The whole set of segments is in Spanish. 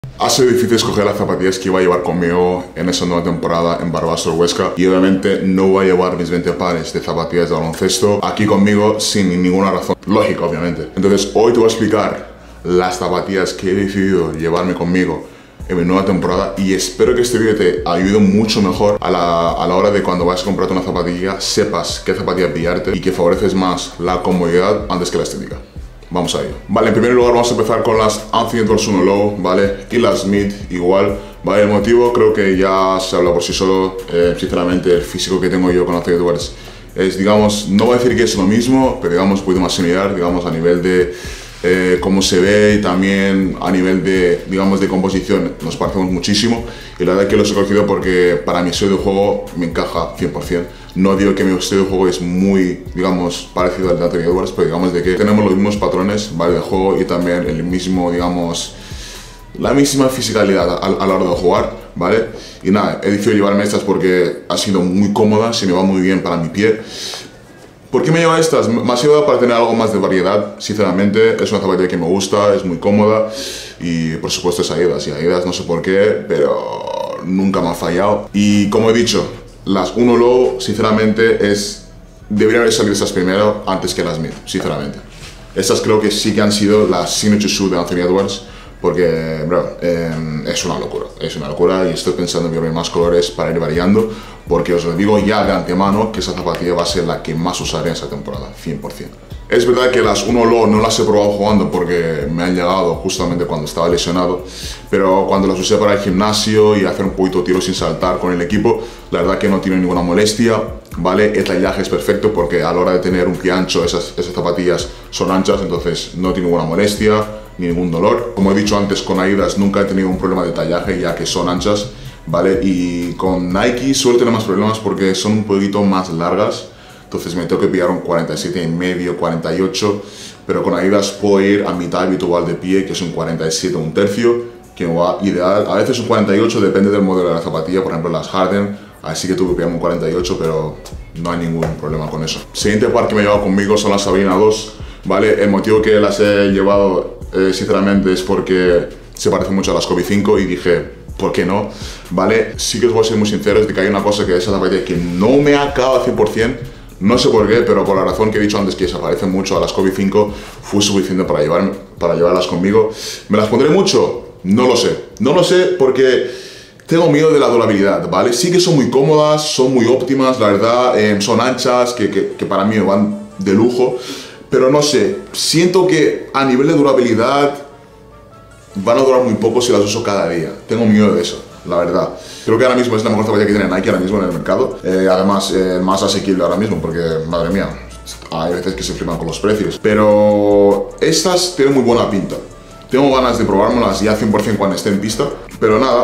Ha sido difícil escoger las zapatillas que iba a llevar conmigo en esa nueva temporada en Barbasol Huesca y obviamente no voy a llevar mis 20 pares de zapatillas de baloncesto aquí conmigo sin ninguna razón lógica, obviamente. Entonces hoy te voy a explicar las zapatillas que he decidido llevarme conmigo en mi nueva temporada y espero que este vídeo te ayude mucho mejor a la hora de cuando vayas a comprarte una zapatilla sepas qué zapatilla pillarte y que favoreces más la comodidad antes que la estética. Vamos a ello. Vale, en primer lugar vamos a empezar con las Anthony Edwards 1 Low, ¿vale? Y las Mid igual, ¿vale? El motivo creo que ya se habla por sí solo. Sinceramente el físico que tengo yo con Anthony Edwards es, digamos, no voy a decir que es lo mismo, pero digamos un poquito más similar, digamos, a nivel de cómo se ve y también a nivel de, digamos, de composición. Nos parecemos muchísimo y la verdad que los he cogido porque para mi estilo de juego me encaja 100%. No digo que mi estilo de juego es muy, digamos, parecido al de Anthony Edwards, pero digamos de que tenemos los mismos patrones, ¿vale? De juego y también el mismo, digamos, la misma fisicalidad a la hora de jugar, ¿vale? Y nada, he decidido llevarme estas porque ha sido muy cómoda, se me va muy bien para mi pie. ¿Por qué me llevo estas? Me ha sido para tener algo más de variedad, sinceramente. Es una zapatilla que me gusta, es muy cómoda y por supuesto es Adidas. Y Adidas no sé por qué, pero nunca me ha fallado. Y como he dicho, las 1 Low, sinceramente, deberían haber salido estas primero antes que las Mid, sinceramente. Estas creo que sí que han sido las signature shoe de Anthony Edwards, porque, bro, es una locura y estoy pensando en llevar más colores para ir variando, porque os lo digo ya de antemano que esa zapatilla va a ser la que más usaré en esta temporada, 100%. Es verdad que las 1 Low no las he probado jugando porque me han llegado justamente cuando estaba lesionado, pero cuando las usé para el gimnasio y hacer un poquito de tiro sin saltar con el equipo, la verdad que no tiene ninguna molestia, ¿vale? El tallaje es perfecto porque a la hora de tener un pie ancho esas zapatillas son anchas, entonces no tiene ninguna molestia ni ningún dolor. Como he dicho antes, con Adidas nunca he tenido un problema de tallaje ya que son anchas, ¿vale? Y con Nike suelo tener más problemas porque son un poquito más largas. Entonces me tengo que pillar un 47,5, 48, pero con Adidas puedo ir a mitad habitual de pie, que es un 47, un tercio, que me va ideal. A veces un 48, depende del modelo de la zapatilla, por ejemplo las Harden, así que tuve que pillarme un 48, pero no hay ningún problema con eso. Siguiente par que me he llevado conmigo son las Sabrina 2, ¿vale? El motivo que las he llevado, sinceramente, es porque se parecen mucho a las Kobe 5 y dije, ¿por qué no? ¿Vale? Sí que os voy a ser muy sinceros de que hay una cosa que esa zapatilla que no me acaba 100%, no sé por qué, pero por la razón que he dicho antes, que se parecen mucho a las Kobe 5, fue suficiente para llevarlas conmigo. ¿Me las pondré mucho? No lo sé. No lo sé porque tengo miedo de la durabilidad, ¿vale? Sí que son muy cómodas, son muy óptimas, la verdad, son anchas, que para mí me van de lujo, pero no sé, siento que a nivel de durabilidad van a durar muy poco si las uso cada día. Tengo miedo de eso, la verdad. Creo que ahora mismo es la mejor zapatilla que tiene Nike ahora mismo en el mercado. Además, más asequible ahora mismo porque, madre mía, hay veces que se flipan con los precios. Pero estas tienen muy buena pinta. Tengo ganas de probármelas ya 100% cuando esté en pista. Pero nada,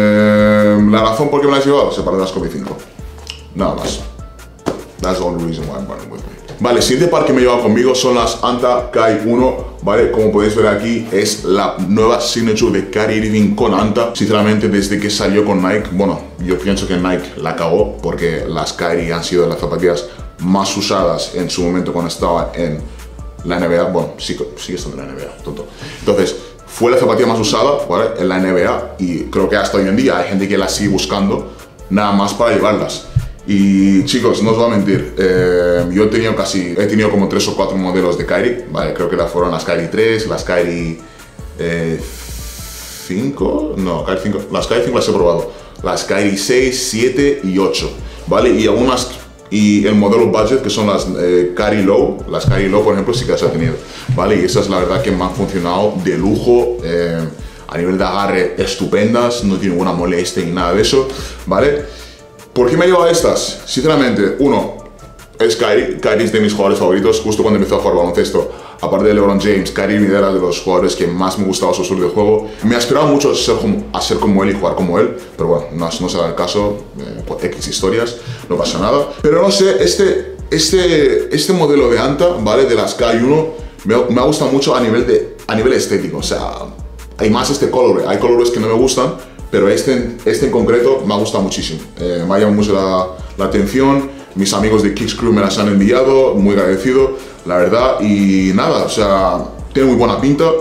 la razón por qué me las he llevado se parece a las Kobe 5. Nada más. That's the only reason why I'm running with me. Vale, el siguiente par que me he llevado conmigo son las Anta Kai 1, ¿vale? Como podéis ver aquí, es la nueva signature de Kyrie Irving con Anta. Sinceramente, desde que salió con Nike, bueno, yo pienso que Nike la cagó porque las Kyrie han sido las zapatillas más usadas en su momento cuando estaba en la NBA. Bueno, sigue estando en la NBA, tonto. Entonces, fue la zapatilla más usada, ¿vale? En la NBA y creo que hasta hoy en día hay gente que la sigue buscando nada más para llevarlas. Y chicos, no os voy a mentir, yo he tenido como 3 o 4 modelos de Kyrie, ¿vale? Creo que fueron las Kyrie 3, las Kyrie 5, no, Kyrie 5, las Kyrie 5 las he probado, las Kyrie 6, 7 y 8, ¿vale? Y el modelo budget, que son las Kyrie Low, por ejemplo, sí que las he tenido, ¿vale? Y esas la verdad que me han funcionado de lujo, a nivel de agarre estupendas, no tiene ninguna molestia ni nada de eso, ¿vale? ¿Por qué me he llevado estas? Sinceramente, uno, es Kyrie. Kyrie es de mis jugadores favoritos. Justo cuando empezó a jugar baloncesto, aparte de LeBron James, Kyrie era de los jugadores que más me gustaba su estilo de juego. Me aspiraba mucho a ser como él y jugar como él, pero bueno, no será el caso, por X historias, no pasa nada. Pero no sé, este modelo de Anta, ¿vale? De las K1, me ha gustado mucho a nivel estético. O sea, hay más color, hay colores que no me gustan, pero este en concreto me ha gustado muchísimo. Me ha llamado mucho la atención. Mis amigos de Kicks Crew me las han enviado, muy agradecido, la verdad. Y nada, o sea, tiene muy buena pinta.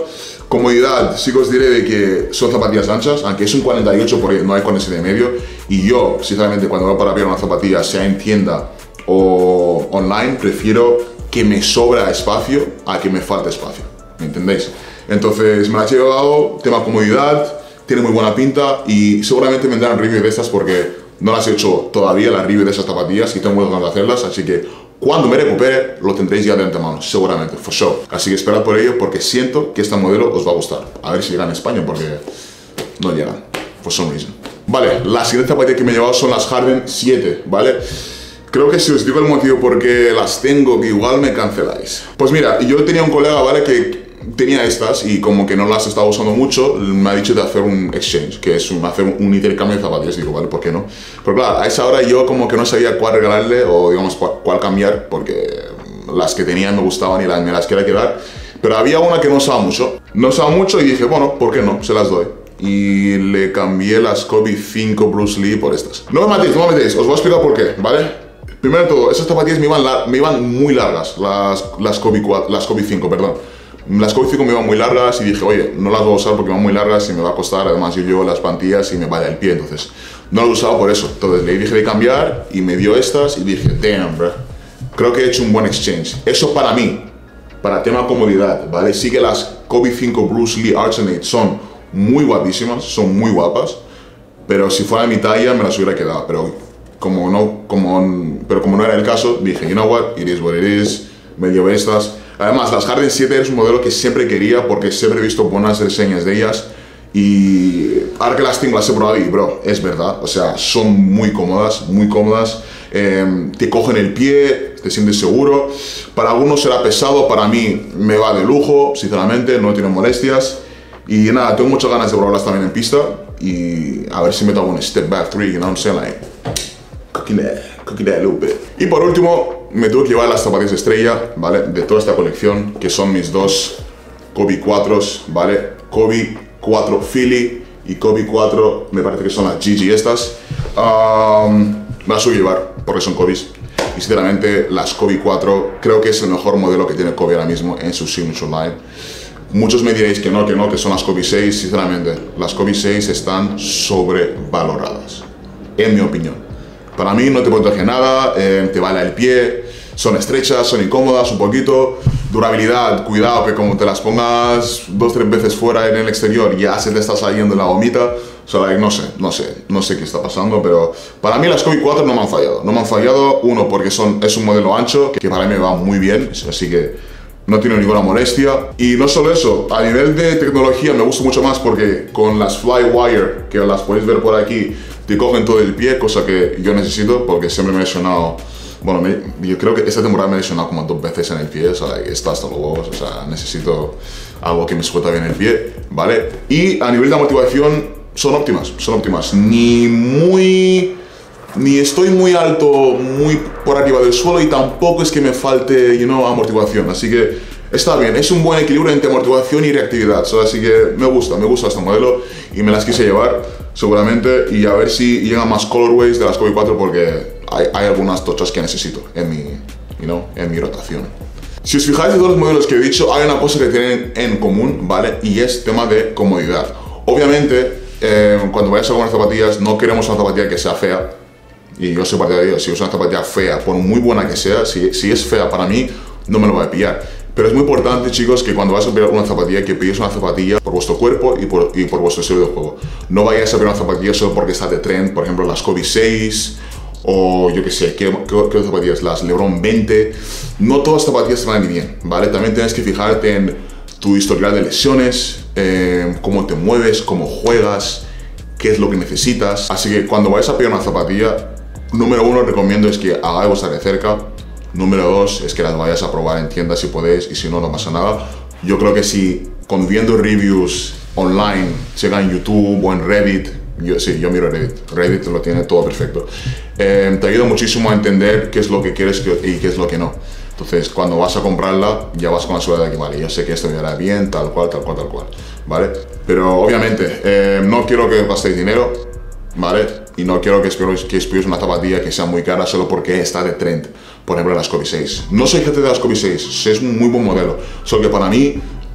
Comodidad, sí que os diré de que son zapatillas anchas, aunque es un 48 porque no hay 47 y medio. Y yo, sinceramente, cuando voy para pillar una zapatilla, sea en tienda o online, prefiero que me sobra espacio a que me falte espacio. ¿Me entendéis? Entonces me las he llevado, tema comodidad, tiene muy buena pinta y seguramente me darán review de estas porque no las he hecho todavía, las review de esas zapatillas, y tengo muchas ganas de hacerlas, así que cuando me recupere lo tendréis ya de antemano, seguramente, for sure. Así que esperad por ello porque siento que este modelo os va a gustar. A ver si llegan a España porque no llegan, for some reason. Vale, la siguiente zapatilla que me he llevado son las Harden 7, ¿vale? Creo que si os digo el motivo por qué las tengo, que igual me canceláis. Pues mira, yo tenía un colega, ¿vale? Que tenía estas y como que no las estaba usando mucho, me ha dicho de hacer un exchange, que es hacer un intercambio de zapatillas. Digo, vale, ¿por qué no? Pero claro, a esa hora yo como que no sabía cuál regalarle o digamos cuál cambiar, porque las que tenía me gustaban y me las quería quedar. Pero había una que no usaba mucho. No usaba mucho y dije, bueno, ¿por qué no? Se las doy. Y le cambié las Kobe 5 Bruce Lee por estas. No me matéis, no me matéis, os voy a explicar por qué, ¿vale? Primero de todo, esas zapatillas me iban muy largas, las Kobe 5, perdón. Las Kobe 5 me iban muy largas y dije, oye, no las voy a usar porque van muy largas y me va a costar, además yo llevo las plantillas y me vaya el pie, entonces no las usaba por eso. Entonces le dije de cambiar y me dio estas y dije, damn, bro, creo que he hecho un buen exchange. Eso para mí, para tema comodidad, ¿vale? Sí que las Kobe 5 Bruce Lee Arsenate son muy guapísimas, son muy guapas, pero si fuera mi talla me las hubiera quedado, pero como no era el caso, dije, you know what, it is what it is, me llevo estas. Además, las Harden 7 es un modelo que siempre quería porque siempre he visto buenas reseñas de ellas y ahora que las tengo las he probado y bro, es verdad, o sea, son muy cómodas, te cogen el pie, te sientes seguro. Para algunos será pesado, para mí me va de lujo, sinceramente, no tiene molestias. Y nada, tengo muchas ganas de probarlas también en pista y a ver si meto algún step back 3, you know what I'm saying, like cooking that a little bit. Y por último, me tuve que llevar las zapatillas estrella, ¿vale? De toda esta colección, que son mis dos Kobe 4s, ¿vale? Kobe 4 Philly y Kobe 4, me parece que son las GG estas. Me las voy a llevar porque son Kobe's. Y sinceramente, las Kobe 4 creo que es el mejor modelo que tiene Kobe ahora mismo en su signature line. Muchos me diréis que no, que son las Kobe 6. Sinceramente, las Kobe 6 están sobrevaloradas, en mi opinión. Para mí no te protege nada, te bala el pie, son estrechas, son incómodas un poquito. Durabilidad, cuidado que como te las pongas 2 o 3 veces fuera en el exterior ya se te está saliendo la gomita. O sea, like, no sé qué está pasando, pero para mí las Kobe 4 no me han fallado. No me han fallado, uno, porque es un modelo ancho, que para mí me va muy bien, así que no tiene ninguna molestia. Y no solo eso, a nivel de tecnología me gusta mucho más porque con las Flywire, que las podéis ver por aquí, te cogen todo el pie, cosa que yo necesito porque siempre me he lesionado. Bueno, yo creo que esta temporada me he lesionado como 2 veces en el pie, o sea, está hasta los huevos, o sea, necesito algo que me sujeta bien el pie, ¿vale? Y a nivel de amortiguación son óptimas, ni estoy muy alto, muy por arriba del suelo y tampoco es que me falte, amortiguación, así que está bien, es un buen equilibrio entre amortiguación y reactividad, así que me gusta este modelo y me las quise llevar seguramente y a ver si llegan más colorways de las Kobe 4 porque hay algunas tochas que necesito en mi rotación. Si os fijáis de todos los modelos que he dicho, hay una cosa que tienen en común, ¿vale? Y es tema de comodidad. Obviamente, cuando vayas a comprar zapatillas, no queremos una zapatilla que sea fea. Y yo soy partidario, si uso una zapatilla fea, por muy buena que sea, si es fea para mí, no me lo voy a pillar. Pero es muy importante, chicos, que cuando vas a pillar una zapatilla, que pilléis una zapatilla por vuestro cuerpo y por vuestro estilo de juego. No vayáis a pillar una zapatilla solo porque está de trend, por ejemplo, las Kobe 6, o yo que sé, ¿qué zapatillas? Las LeBron 20. No todas las zapatillas te van a ir bien, ¿vale? También tienes que fijarte en tu historial de lesiones, cómo te mueves, cómo juegas, qué es lo que necesitas. Así que cuando vayas a pillar una zapatilla, número 1 recomiendo es que hagáis vuestra de cerca. Número 2 es que las vayas a probar en tiendas si podéis y si no, no pasa nada. Yo creo que si viendo reviews online, sea en YouTube o en Reddit, yo miro Reddit lo tiene todo perfecto. Te ayuda muchísimo a entender qué es lo que quieres y qué es lo que no. Entonces, cuando vas a comprarla, ya vas con la seguridad de que, vale, yo sé que esto me hará bien, tal cual, ¿vale? Pero obviamente, no quiero que gastéis dinero, ¿vale? Y no quiero que esperéis una zapatilla que sea muy cara solo porque está de trend. Por ejemplo, las Kobe 6. No soy gente de las Kobe 6, es un muy buen modelo. Solo que para mí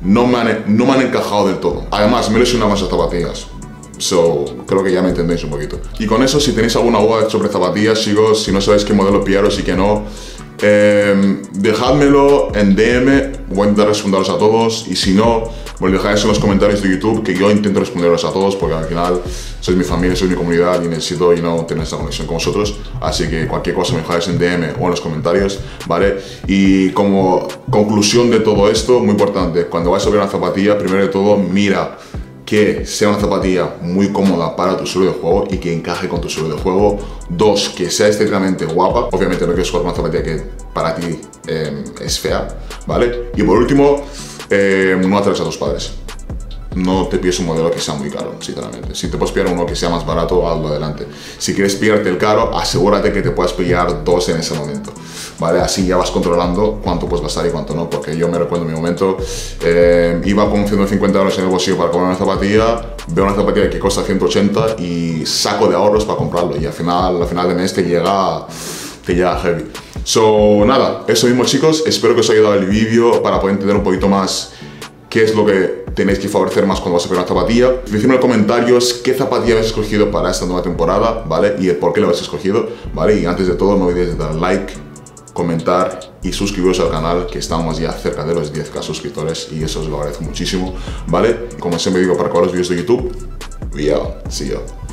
no me han encajado del todo. Además, me he lesionado con esas zapatillas. So, creo que ya me entendéis un poquito. Y con eso, si tenéis alguna duda sobre zapatillas, chicos, si no sabéis qué modelo pillaros y qué no, dejádmelo en DM, voy a intentar responderos a todos, y si no, me lo dejáis en los comentarios de YouTube, que yo intento responderos a todos, porque al final sois mi familia, sois mi comunidad y necesito tener esta conexión con vosotros. Así que cualquier cosa me dejáis en DM o en los comentarios, ¿vale? Y como conclusión de todo esto, muy importante, cuando vais a ver una zapatilla, primero de todo, mira que sea una zapatilla muy cómoda para tu suelo de juego y que encaje con tu suelo de juego. 2, que sea estéticamente guapa. Obviamente no quieres jugar una zapatilla que para ti es fea, ¿vale? Y por último, no atraes a tus padres. No te pides un modelo que sea muy caro, sinceramente. Si te puedes pillar uno que sea más barato, hazlo adelante. Si quieres pillarte el caro, asegúrate que te puedas pillar 2 en ese momento, ¿vale? Así ya vas controlando cuánto puedes gastar y cuánto no, porque yo me recuerdo en mi momento, iba con 150 euros en el bolsillo para comprar una zapatilla, veo una zapatilla que cuesta 180 y saco de ahorros para comprarlo, y al final de mes te llega heavy. So, nada, eso mismo, chicos. Espero que os haya ayudado el vídeo para poder entender un poquito más qué es lo que tenéis que favorecer más cuando vas a pegar una zapatilla. Decidme en los comentarios qué zapatilla habéis escogido para esta nueva temporada, ¿vale? Y el por qué lo habéis escogido, ¿vale? Y antes de todo, no olvidéis de dar like, comentar y suscribiros al canal, que estamos ya cerca de los 10k suscriptores y eso os lo agradezco muchísimo, ¿vale? Como siempre digo, para acabar los vídeos de YouTube, see you.